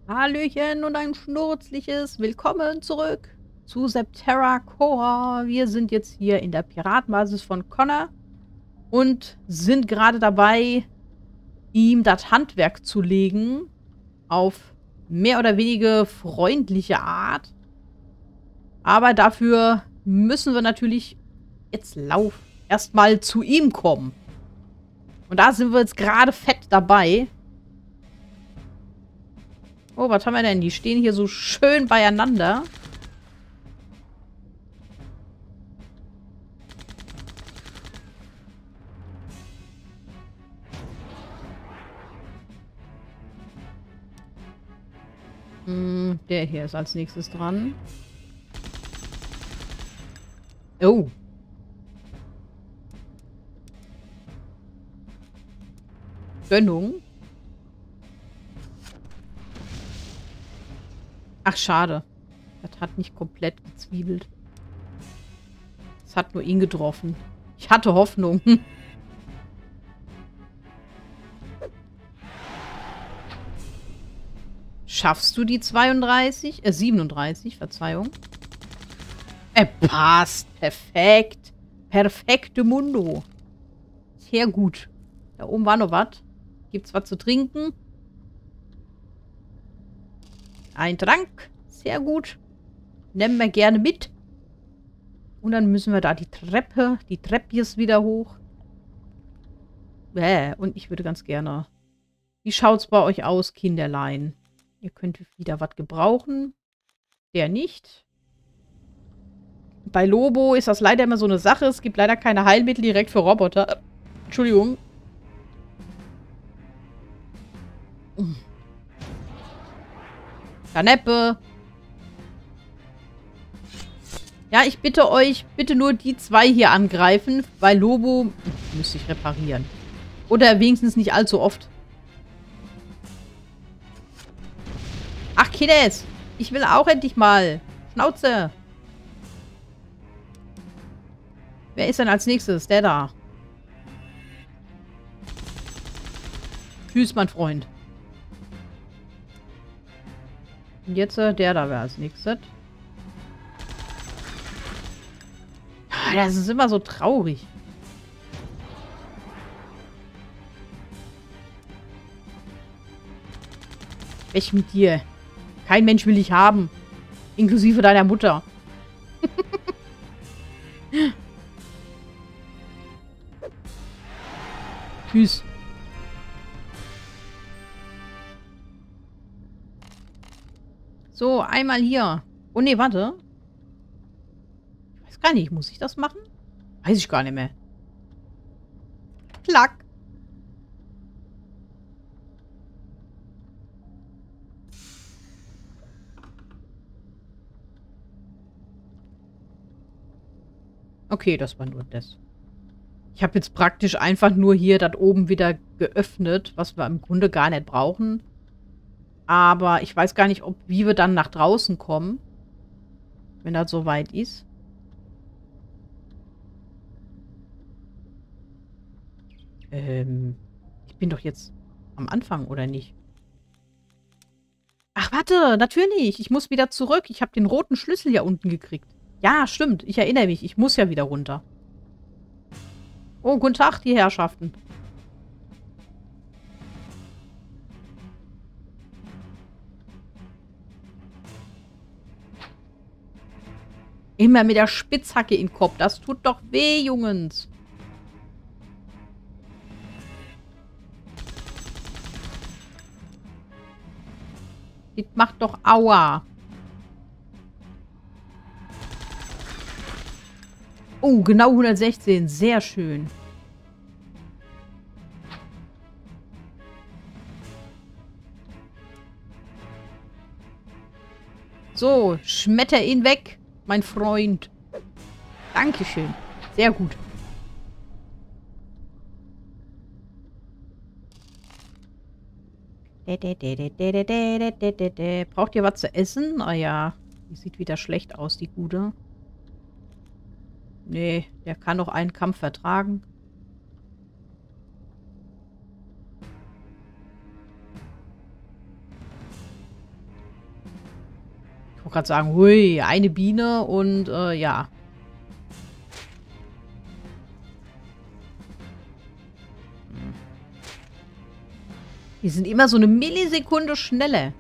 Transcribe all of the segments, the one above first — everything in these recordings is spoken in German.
Hallöchen und ein schnurzliches Willkommen zurück zu Septerra Core. Wir sind jetzt hier in der Piratenbasis von Connor und sind gerade dabei, ihm das Handwerk zu legen auf mehr oder weniger freundliche Art. Aber dafür müssen wir natürlich jetzt erstmal zu ihm kommen. Und da sind wir jetzt gerade fett dabei. Oh, was haben wir denn? Die stehen hier so schön beieinander. Der hier ist als nächstes dran. Oh. Gönnung. Ach, schade. Das hat nicht komplett gezwiebelt. Es hat nur ihn getroffen. Ich hatte Hoffnung. Schaffst du die 32? 37, Verzeihung. Passt. Perfekt. Perfekte Mundo. Sehr gut. Da oben war noch was. Gibt's was zu trinken? Ein Trank. Sehr gut. Nehmen wir gerne mit. Und dann müssen wir da die Treppjes wieder hoch. Und ich würde ganz gerne... Wie schaut's bei euch aus, Kinderlein? Ihr könnt wieder was gebrauchen. Der nicht. Bei Lobo ist das leider immer so eine Sache. Es gibt leider keine Heilmittel direkt für Roboter. Entschuldigung. Kaneppe. Ja, ich bitte euch, bitte nur die zwei hier angreifen, weil Lobo müsste ich reparieren. Oder wenigstens nicht allzu oft. Ach, Kiddes, ich will auch endlich mal. Schnauze. Wer ist denn als nächstes? Der da. Tschüss, mein Freund. Und jetzt der da wäre als nächstes. Das ist immer so traurig. Weg mit dir. Kein Mensch will dich haben. Inklusive deiner Mutter. Tschüss. So, einmal hier. Oh ne, warte. Ich weiß gar nicht, muss ich das machen? Weiß ich gar nicht mehr. Klack. Okay, das war nur das. Ich habe jetzt praktisch einfach nur hier das oben wieder geöffnet, was wir im Grunde gar nicht brauchen. Aber ich weiß gar nicht, wie wir dann nach draußen kommen. Wenn das so weit ist. Ich bin doch jetzt am Anfang, oder nicht? Ach, warte, natürlich. Ich muss wieder zurück. Ich habe den roten Schlüssel ja unten gekriegt. Ja, stimmt. Ich erinnere mich. Ich muss ja wieder runter. Oh, guten Tag, die Herrschaften. Immer mit der Spitzhacke in den Kopf. Das tut doch weh, Jungens. Das macht doch Aua. Oh, genau 116. Sehr schön. So, schmetter ihn weg, mein Freund. Dankeschön. Sehr gut. Braucht ihr was zu essen? Ah ja, die sieht wieder schlecht aus, die Gute. Nee, der kann doch einen Kampf vertragen. Ich wollte gerade sagen, hui, eine Biene und ja. Die sind immer so eine Millisekunde schneller.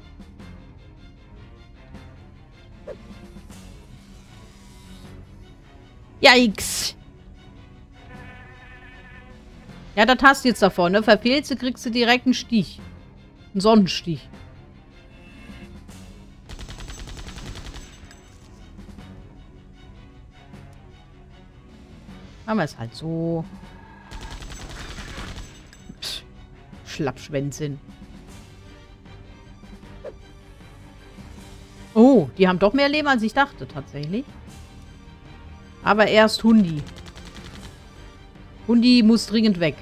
Yikes. Ja, das hast du jetzt davon, ne? Verfehlst du, kriegst du direkt einen Stich. Einen Sonnenstich. Machen wir es halt so. Psch, Schlappschwänzchen. Oh, die haben doch mehr Leben, als ich dachte, tatsächlich. Aber erst Hundi. Hundi muss dringend weg.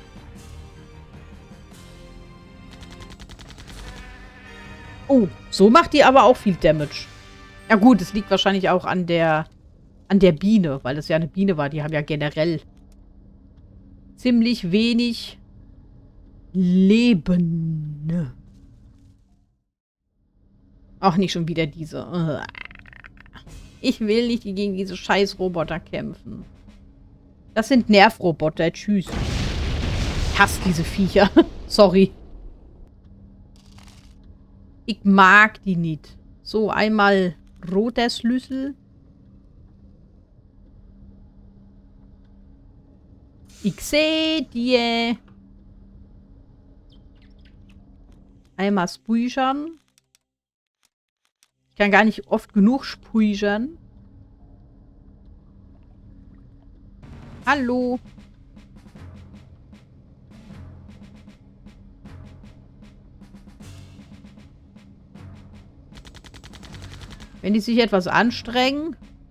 Oh, so macht die aber auch viel Damage. Ja gut, es liegt wahrscheinlich auch an der Biene, weil es ja eine Biene war. Die haben ja generell ziemlich wenig Leben. Auch nicht schon wieder diese. Ich will nicht gegen diese scheiß Roboter kämpfen. Das sind Nervroboter. Tschüss. Ich hasse diese Viecher. Sorry. Ich mag die nicht. So, einmal roter Schlüssel. Ich sehe dir. Einmal spuischern. Ich kann gar nicht oft genug spuischern. Hallo. Wenn die sich etwas anstrengen.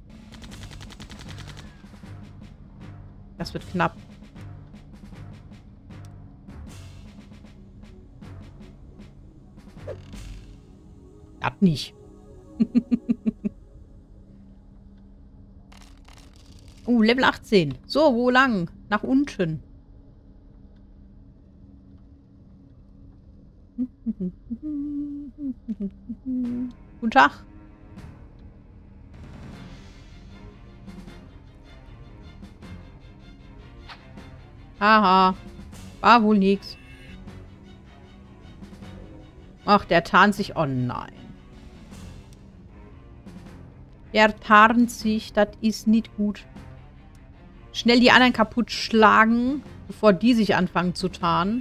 Das wird knapp. Das nicht. Level 18. So, wo lang? Nach unten. Guten Tag. Haha. War wohl nix. Ach, der tarnt sich. Oh nein. Der tarnt sich. Das ist nicht gut. Schnell die anderen kaputt schlagen, bevor die sich anfangen zu tarnen.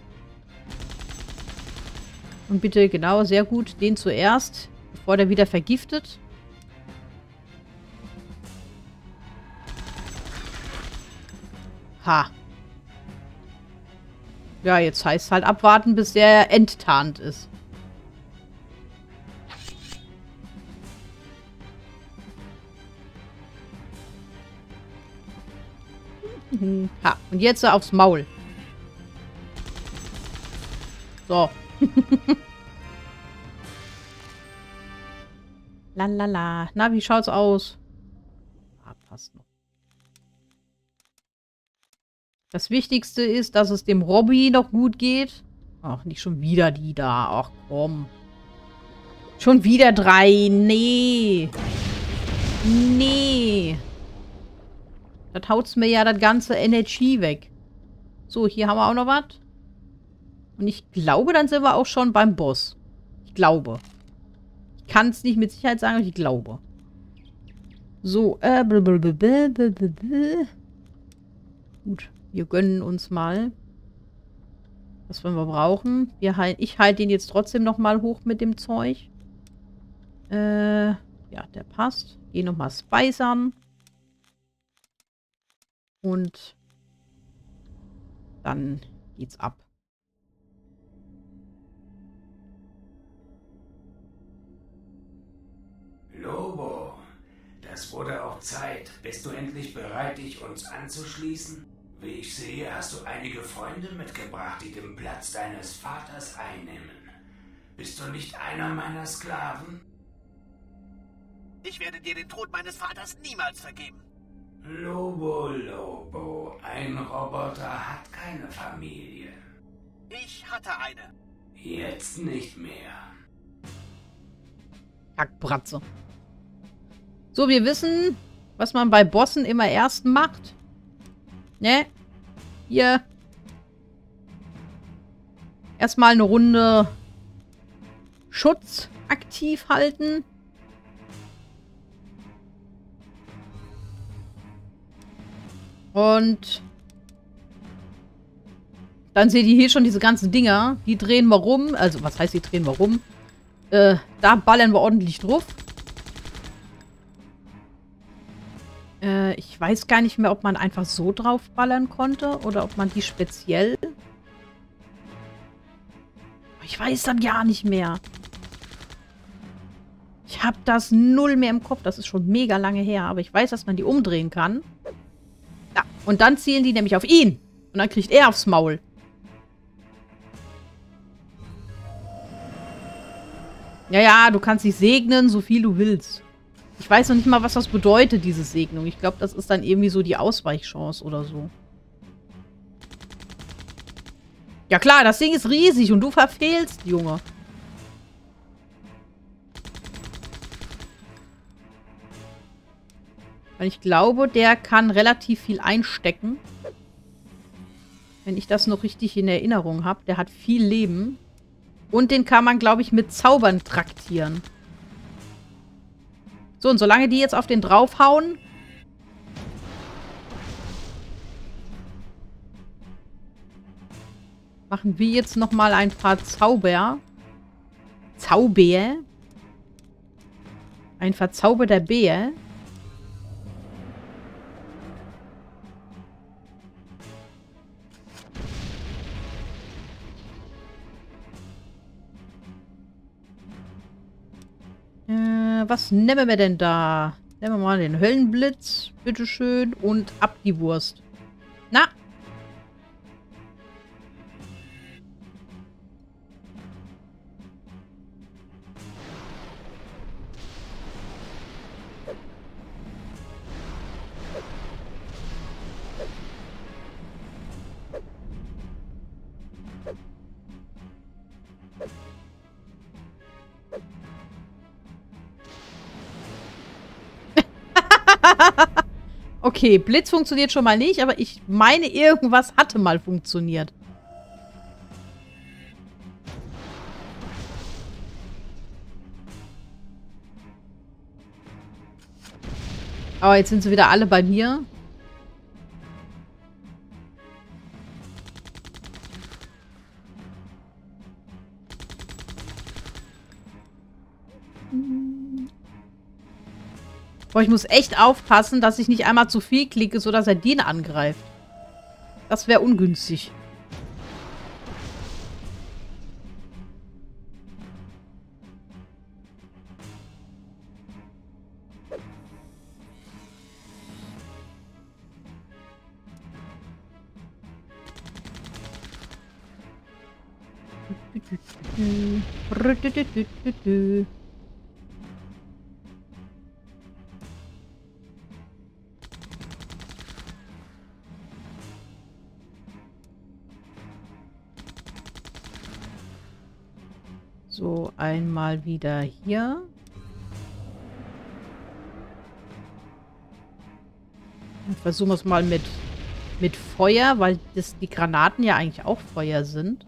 Und bitte, genau, sehr gut. Den zuerst, bevor der wieder vergiftet. Ha. Ja, jetzt heißt es halt abwarten, bis der enttarnt ist. Ha, und jetzt aufs Maul. So. Lalala. Na, wie schaut's aus? Ah, passt noch. Das Wichtigste ist, dass es dem Robby noch gut geht. Ach, nicht schon wieder die da. Ach, komm. Schon wieder 3. Nee. Nee. Das haut's mir ja das ganze Energie weg. So, hier haben wir auch noch was. Und ich glaube, dann sind wir auch schon beim Boss. Ich glaube. Ich kann es nicht mit Sicherheit sagen, aber ich glaube. So, gut, wir gönnen uns mal. Was wollen wir brauchen? Ich halte den jetzt trotzdem nochmal hoch mit dem Zeug. Ja, der passt. Geh nochmal spicern. Und dann geht's ab. Lobo, das wurde auch Zeit. Bist du endlich bereit, dich uns anzuschließen? Wie ich sehe, hast du einige Freunde mitgebracht, die den Platz deines Vaters einnehmen. Bist du nicht einer meiner Sklaven? Ich werde dir den Tod meines Vaters niemals vergeben. Lobo, ein Roboter hat keine Familie. Ich hatte eine. Jetzt nicht mehr. Kackbratze. So, wir wissen, was man bei Bossen immer erst macht. Ne? Hier. Erstmal eine Runde Schutz aktiv halten. Und dann seht ihr hier schon diese ganzen Dinger. Die drehen wir rum. Also, was heißt, die drehen wir rum? Da ballern wir ordentlich drauf. Ich weiß gar nicht mehr, ob man einfach so drauf ballern konnte oder ob man die speziell... Ich weiß das gar nicht mehr. Ich habe das null mehr im Kopf. Das ist schon mega lange her. Aber ich weiß, dass man die umdrehen kann. Ja, und dann zielen die nämlich auf ihn. Und dann kriegt er aufs Maul. Ja, ja, du kannst dich segnen, so viel du willst. Ich weiß noch nicht mal, was das bedeutet, diese Segnung. Ich glaube, das ist dann irgendwie so die Ausweichchance oder so. Ja klar, das Ding ist riesig und du verfehlst, Junge. Weil ich glaube, der kann relativ viel einstecken. Wenn ich das noch richtig in Erinnerung habe. Der hat viel Leben. Und den kann man, glaube ich, mit Zaubern traktieren. So, und solange die jetzt auf den draufhauen... machen wir jetzt nochmal ein paar Zauber. Ein verzauberter Bär. Was nehmen wir denn da? Nehmen wir mal den Höllenblitz. Bitteschön. Und ab die Wurst. Na? Okay, Blitz funktioniert schon mal nicht, aber ich meine, irgendwas hatte mal funktioniert. Aber jetzt sind sie wieder alle bei mir. Boah, ich muss echt aufpassen, dass ich nicht einmal zu viel klicke, sodass er den angreift. Das wäre ungünstig. So, einmal wieder hier. Dann versuchen wir es mal mit Feuer, weil die Granaten ja eigentlich auch Feuer sind.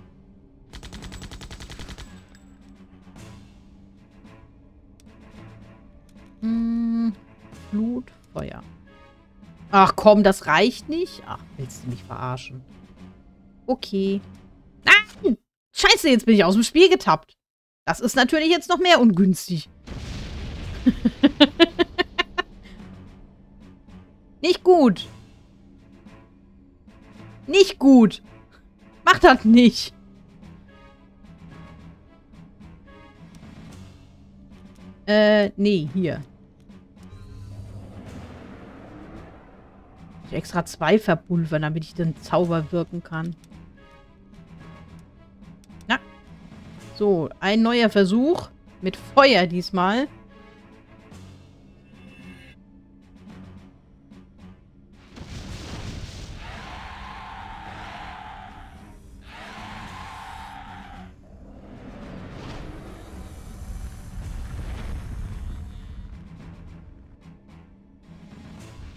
Flut, Feuer. Ach komm, das reicht nicht? Ach, willst du mich verarschen? Okay. Nein! Scheiße, jetzt bin ich aus dem Spiel getappt. Das ist natürlich jetzt noch mehr ungünstig. Nicht gut. Nicht gut. Mach das nicht. Nee, hier. Ich extra 2 verpulvern, damit ich den Zauber wirken kann. Na. So, ein neuer Versuch. Mit Feuer diesmal.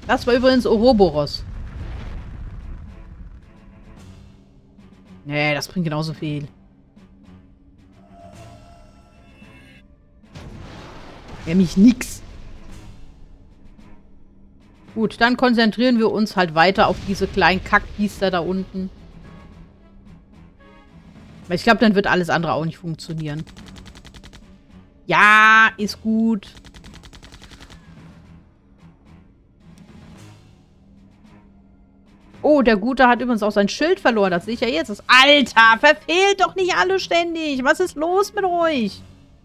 Das war übrigens Ouroboros. Nee, das bringt genauso viel. Nämlich nix. Gut, dann konzentrieren wir uns halt weiter auf diese kleinen Kackbiester da unten. Weil ich glaube, dann wird alles andere auch nicht funktionieren. Ja, ist gut. Oh, der Gute hat übrigens auch sein Schild verloren. Das sehe ich ja jetzt. Alter, verfehlt doch nicht alle ständig. Was ist los mit euch?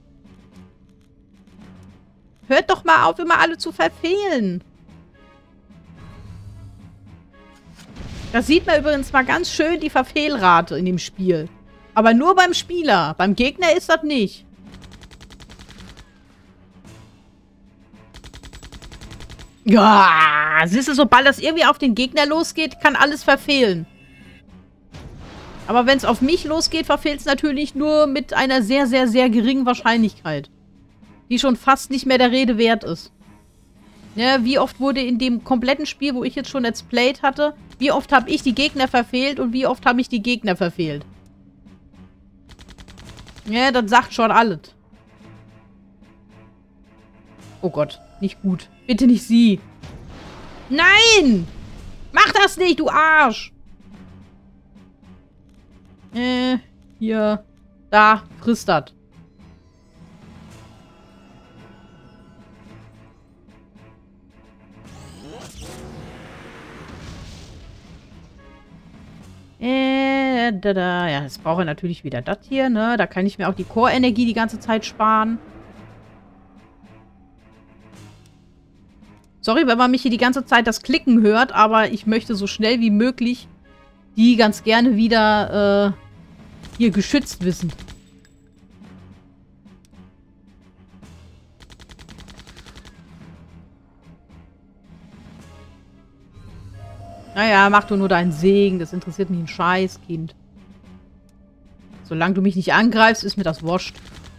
Hört doch mal auf, immer alle zu verfehlen. Da sieht man übrigens mal ganz schön die Verfehlrate in dem Spiel. Aber nur beim Spieler. Beim Gegner ist das nicht. Ja, siehst du, sobald das irgendwie auf den Gegner losgeht, kann alles verfehlen. Aber wenn es auf mich losgeht, verfehlt es natürlich nur mit einer sehr, sehr, sehr geringen Wahrscheinlichkeit. Die schon fast nicht mehr der Rede wert ist. Ja, wie oft wurde in dem kompletten Spiel, wo ich jetzt schon Let's Played hatte, wie oft habe ich die Gegner verfehlt und wie oft habe ich die Gegner verfehlt? Ja, das sagt schon alles. Oh Gott, nicht gut. Bitte nicht sie. Nein! Mach das nicht, du Arsch! Hier. Da, frisst das. Ja, jetzt brauche ich natürlich wieder das hier, ne? Da kann ich mir auch die Core-Energie die ganze Zeit sparen. Sorry, wenn man mich hier die ganze Zeit das Klicken hört, aber ich möchte so schnell wie möglich die ganz gerne wieder hier geschützt wissen. Naja, mach du nur deinen Segen. Das interessiert mich ein Scheiß, Kind. Solange du mich nicht angreifst, ist mir das wurscht.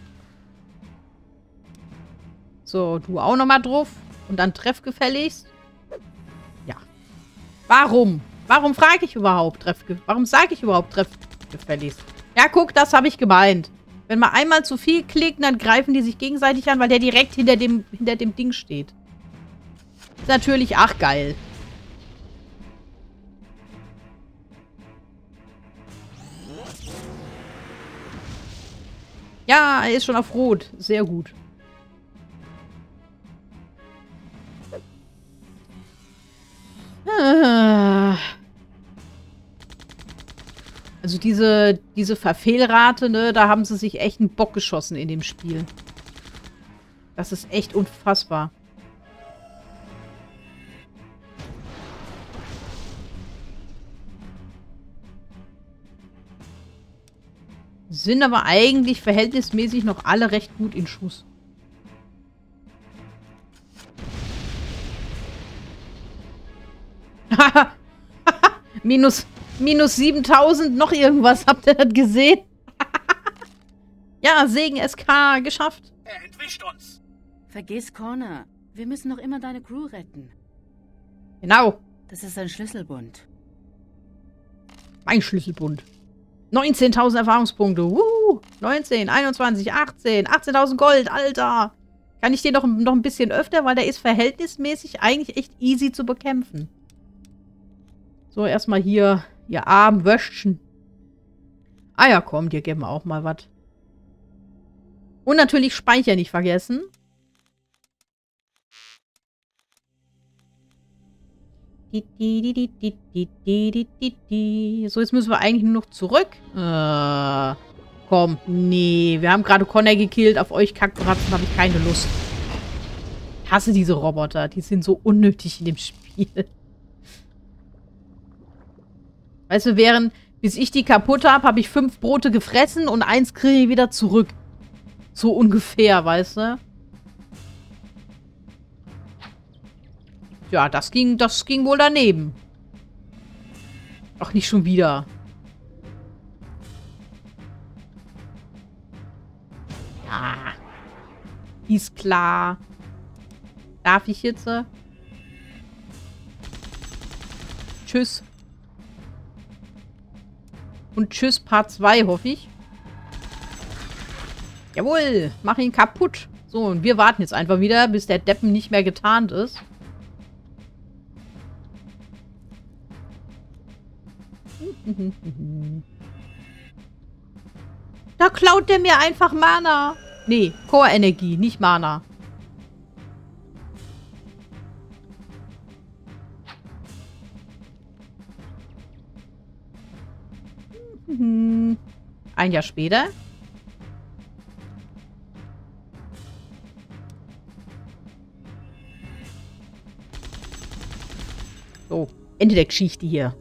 So, du auch nochmal drauf. Und dann treff gefälligst. Ja. Warum? Warum frage ich überhaupt Warum sage ich überhaupt treff gefälligst? Ja, guck, das habe ich gemeint. Wenn man einmal zu viel klickt, dann greifen die sich gegenseitig an, weil der direkt hinter dem Ding steht. Ist natürlich ach geil. Ja, er ist schon auf Rot. Sehr gut. Also diese Verfehlrate, ne, da haben sie sich echt einen Bock geschossen in dem Spiel. Das ist echt unfassbar. Sind aber eigentlich verhältnismäßig noch alle recht gut in Schuss. minus 7000 noch irgendwas. Habt ihr das gesehen? Ja, Segen SK geschafft. Er entwischt uns. Vergiss Connor. Wir müssen noch immer deine Crew retten. Genau. Das ist ein Schlüsselbund. Mein Schlüsselbund. 19.000 Erfahrungspunkte. 19, 21, 18. 18.000 Gold, Alter. Kann ich den noch ein bisschen öfter, weil der ist verhältnismäßig eigentlich echt easy zu bekämpfen. So, erstmal hier ihr armen Wöschchen. Ah ja, komm, dir geben wir auch mal was. Und natürlich Speicher nicht vergessen. So, jetzt müssen wir eigentlich nur noch zurück. Komm, nee. Wir haben gerade Connor gekillt. Auf euch Kackbratzen habe ich keine Lust. Ich hasse diese Roboter. Die sind so unnötig in dem Spiel. Weißt du, bis ich die kaputt habe, habe ich 5 Brote gefressen und 1 kriege ich wieder zurück. So ungefähr, weißt du? Ja, das ging wohl daneben. Ach, nicht schon wieder. Ja. Ist klar. Darf ich jetzt? Tschüss. Und tschüss, Part 2, hoffe ich. Jawohl, mach ihn kaputt. So, und wir warten jetzt einfach wieder, bis der Deppen nicht mehr getarnt ist. Da klaut der mir einfach Mana. Nee, Core-Energie, nicht Mana. Ein Jahr später. So, Ende der Geschichte hier.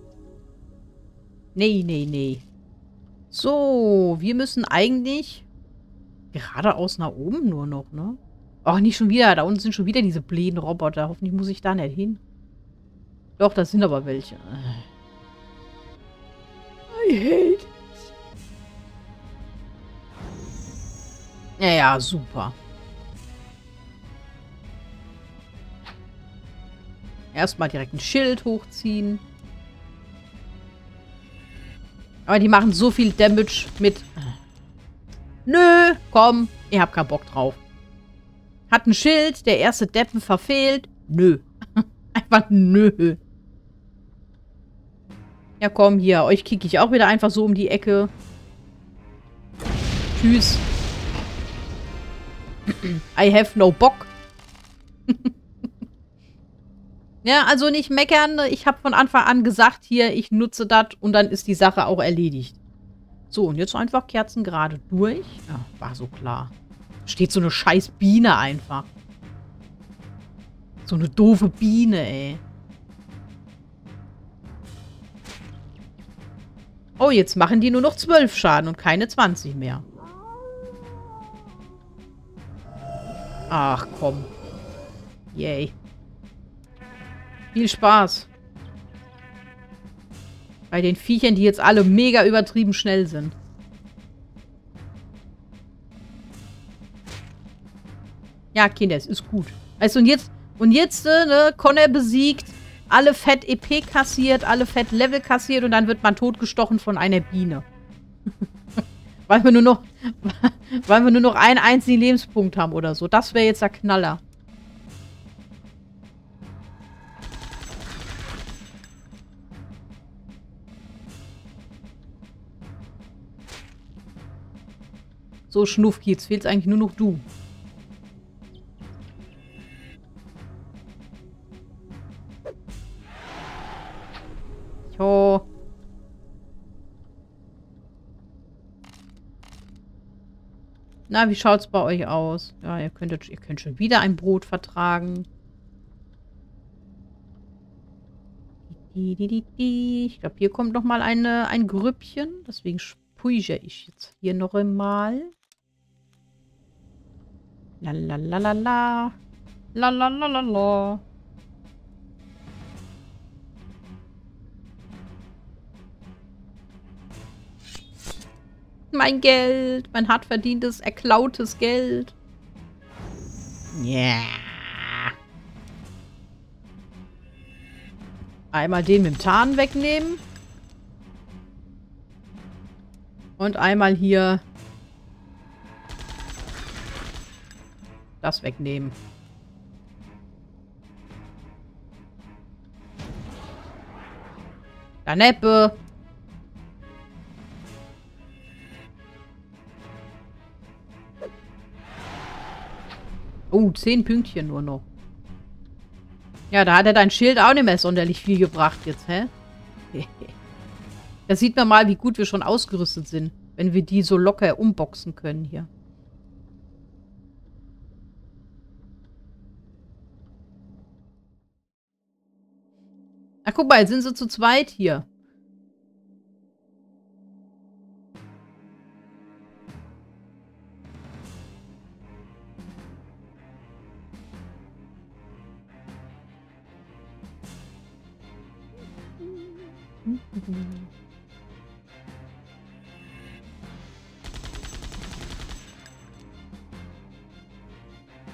Nee, nee, nee. So, wir müssen eigentlich geradeaus nach oben nur noch, ne? Ach, nicht schon wieder. Da unten sind schon wieder diese blähen Roboter. Hoffentlich muss ich da nicht hin. Doch, das sind aber welche. I hate it. Ja, ja, super. Erstmal direkt ein Schild hochziehen. Aber die machen so viel Damage mit... Nö, komm, ihr habt keinen Bock drauf. Hat ein Schild, der erste Deppen verfehlt. Nö. Einfach nö. Ja, komm, hier. Euch kicke ich auch wieder einfach so um die Ecke. Tschüss. I have no Bock. Ja, also nicht meckern. Ich habe von Anfang an gesagt, hier, ich nutze das und dann ist die Sache auch erledigt. So, und jetzt einfach Kerzen gerade durch. Ja, war so klar. Steht so eine scheiß Biene einfach. So eine doofe Biene, ey. Oh, jetzt machen die nur noch 12 Schaden und keine 20 mehr. Ach, komm. Yay. Viel Spaß. Bei den Viechern, die jetzt alle mega übertrieben schnell sind. Ja, Kinder, es ist gut. Also und jetzt, ne, Connor besiegt, alle Fett EP kassiert, alle Fett Level kassiert und dann wird man totgestochen von einer Biene. Weil wir nur noch einen einzigen Lebenspunkt haben oder so. Das wäre jetzt der Knaller. So, Schnuffki, jetzt fehlt eigentlich nur noch du. Jo. Na, wie schaut's bei euch aus? Ja, ihr könnt schon wieder ein Brot vertragen. Ich glaube, hier kommt noch mal ein Grüppchen. Deswegen spuige ich jetzt hier noch einmal. Lalalala. Lalalala. Mein Geld. Mein hart verdientes, erklautes Geld. Ja. Yeah. Einmal den mit dem Tarn wegnehmen. Und einmal hier das wegnehmen. Daneppe. Oh, 10 Pünktchen nur noch. Ja, da hat er dein Schild auch nicht mehr sonderlich viel gebracht jetzt, hä? Da sieht man mal, wie gut wir schon ausgerüstet sind, wenn wir die so locker umboxen können hier. Ach, guck mal, jetzt sind sie zu zweit hier.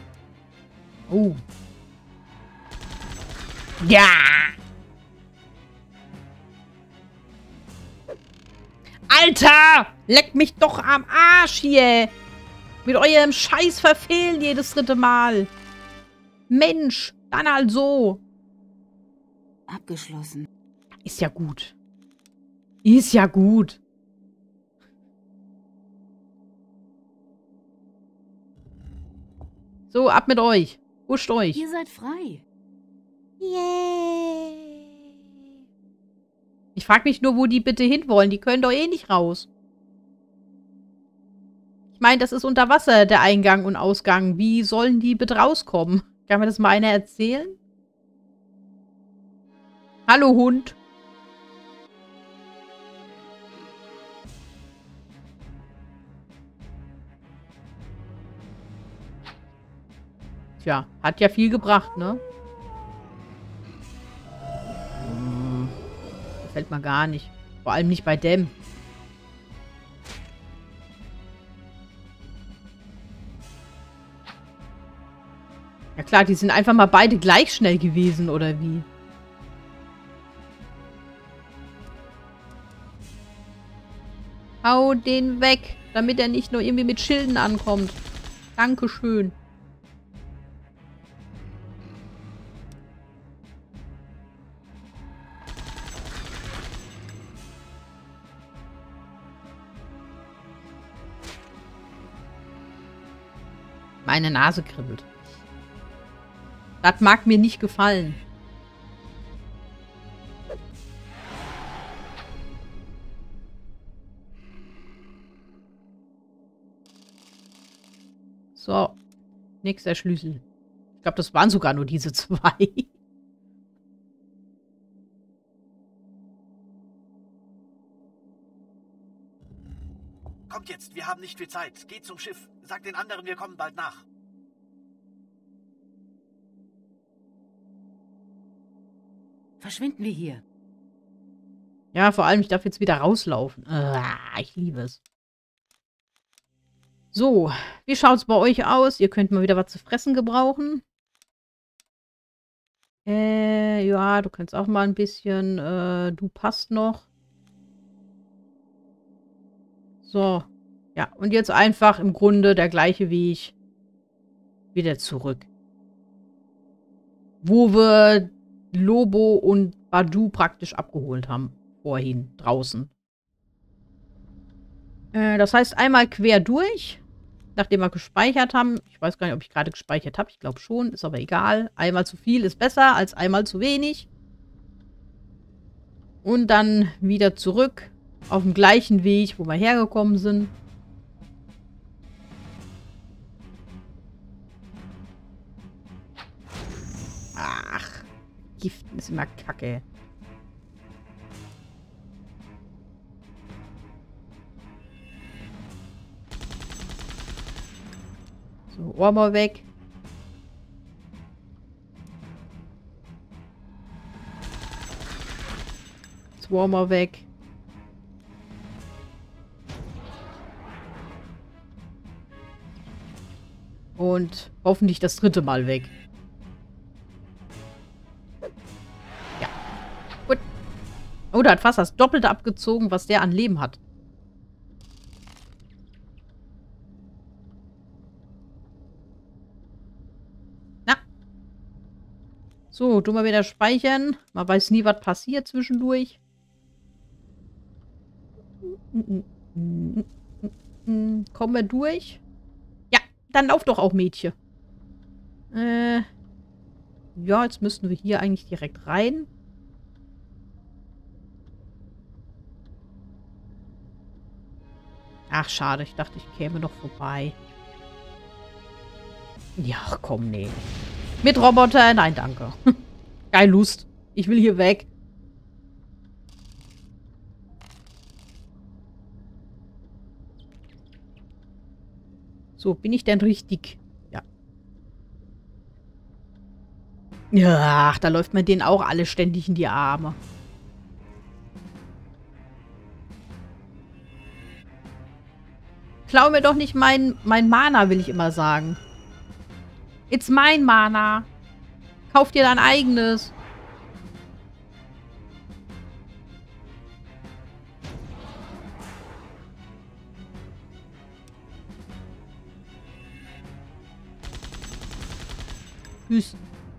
Oh. Ja! Alter! Leckt mich doch am Arsch hier! Mit eurem Scheiß verfehlen jedes dritte Mal. Mensch, dann halt so. Abgeschlossen. Ist ja gut. Ist ja gut. So, ab mit euch. Huscht euch. Ihr seid frei. Yay. Ich frage mich nur, wo die bitte hinwollen. Die können doch eh nicht raus. Ich meine, das ist unter Wasser, der Eingang und Ausgang. Wie sollen die bitte rauskommen? Kann mir das mal einer erzählen? Hallo, Hund. Tja, hat ja viel gebracht, ne? Gefällt mir gar nicht. Vor allem nicht bei dem. Ja klar, die sind einfach mal beide gleich schnell gewesen, oder wie? Hau den weg, damit er nicht nur irgendwie mit Schilden ankommt. Dankeschön. Meine Nase kribbelt. Das mag mir nicht gefallen. So. Nächster Schlüssel. Ich glaube, das waren sogar nur diese zwei. Kommt jetzt, wir haben nicht viel Zeit. Geht zum Schiff. Sagt den anderen, wir kommen bald nach. Verschwinden wir hier. Ja, vor allem, ich darf jetzt wieder rauslaufen. Ich liebe es. So, wie schaut's bei euch aus? Ihr könnt mal wieder was zu fressen gebrauchen. Ja, du kannst auch mal ein bisschen. Du passt noch. So. Ja, und jetzt einfach im Grunde der gleiche Weg wieder zurück. Wo wir Lobo und Badu praktisch abgeholt haben. Vorhin, draußen. Das heißt, einmal quer durch, nachdem wir gespeichert haben. Ich weiß gar nicht, ob ich gerade gespeichert habe. Ich glaube schon, ist aber egal. Einmal zu viel ist besser als einmal zu wenig. Und dann wieder zurück auf dem gleichen Weg, wo wir hergekommen sind. Ach, Giften ist immer kacke. So, Ohr mal weg. Das Ohr mal weg. Und hoffentlich das dritte Mal weg. Ja. Gut. Oh, der hat fast das Doppelte abgezogen, was der an Leben hat. Na. So, du mal wieder speichern. Man weiß nie, was passiert zwischendurch. Kommen wir durch? Dann lauf doch auch, Mädchen. Ja, jetzt müssten wir hier eigentlich direkt rein. Ach, schade. Ich dachte, ich käme noch vorbei. Ja, komm, nee. Mit Roboter? Nein, danke. Keine Lust. Ich will hier weg. So, bin ich denn richtig? Ja. Ja, ach, da läuft man denen auch alle ständig in die Arme. Klau mir doch nicht mein Mana, will ich immer sagen. It's mein Mana. Kauf dir dein eigenes. Füßen.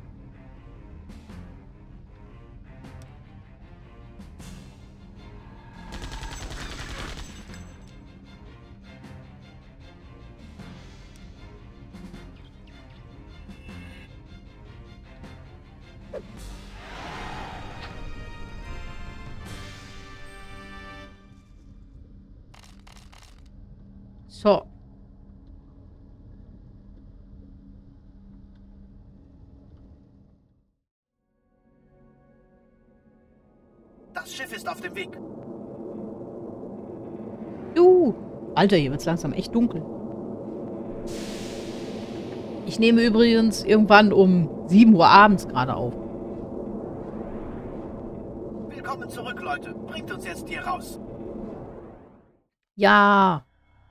So. Das Schiff ist auf dem Weg. Alter, hier wird's langsam echt dunkel. Ich nehme übrigens irgendwann um 7 Uhr abends gerade auf. Willkommen zurück, Leute. Bringt uns jetzt hier raus. Ja.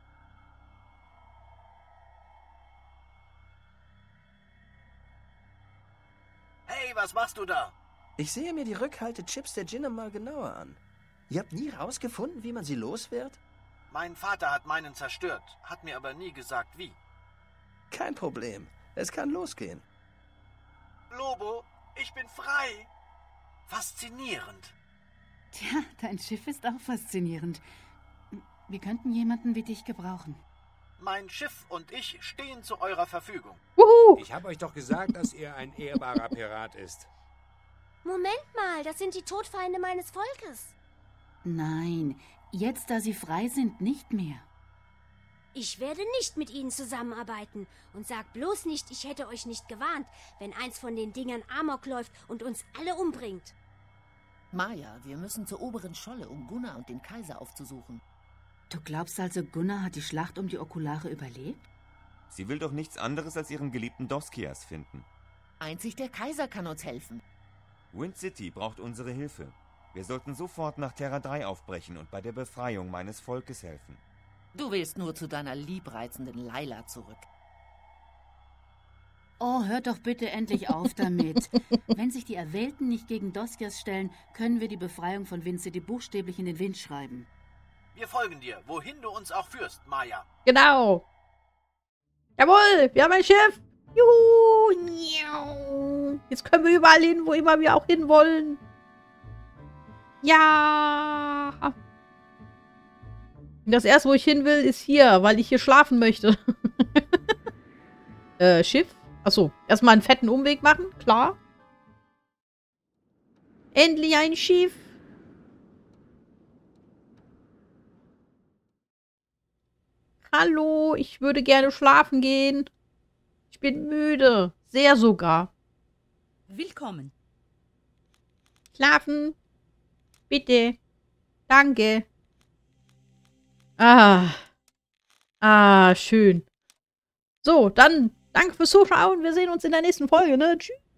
Hey, was machst du da? Ich sehe mir die Rückhaltechips der Djinne mal genauer an. Ihr habt nie rausgefunden, wie man sie los wird? Mein Vater hat meinen zerstört, hat mir aber nie gesagt, wie. Kein Problem. Es kann losgehen. Lobo, ich bin frei. Faszinierend. Tja, dein Schiff ist auch faszinierend. Wir könnten jemanden wie dich gebrauchen. Mein Schiff und ich stehen zu eurer Verfügung. Wuhu. Ich habe euch doch gesagt, dass ihr ein ehrbarer Pirat ist. Moment mal, das sind die Todfeinde meines Volkes. Nein, jetzt, da sie frei sind, nicht mehr. Ich werde nicht mit ihnen zusammenarbeiten. Und sag bloß nicht, ich hätte euch nicht gewarnt, wenn eins von den Dingern Amok läuft und uns alle umbringt. Maya, wir müssen zur oberen Scholle, um Gunnar und den Kaiser aufzusuchen. Du glaubst also, Gunnar hat die Schlacht um die Okulare überlebt? Sie will doch nichts anderes als ihren geliebten Doskias finden. Einzig der Kaiser kann uns helfen. Wind City braucht unsere Hilfe. Wir sollten sofort nach Terra 3 aufbrechen und bei der Befreiung meines Volkes helfen. Du willst nur zu deiner liebreizenden Laila zurück. Oh, hört doch bitte endlich auf damit. Wenn sich die Erwählten nicht gegen Doskias stellen, können wir die Befreiung von Wind City buchstäblich in den Wind schreiben. Wir folgen dir, wohin du uns auch führst, Maya. Genau. Jawohl, wir haben ein Schiff. Juhu. Niau. Jetzt können wir überall hin, wo immer wir auch hin wollen. Ja. Das erste, wo ich hin will, ist hier, weil ich hier schlafen möchte. Schiff? Achso, erstmal einen fetten Umweg machen, klar. Endlich ein Schiff. Hallo, ich würde gerne schlafen gehen. Ich bin müde. Sehr sogar. Willkommen. Schlafen. Bitte. Danke. Ah. Ah, schön. So, dann danke fürs Zuschauen. Wir sehen uns in der nächsten Folge, ne? Tschüss.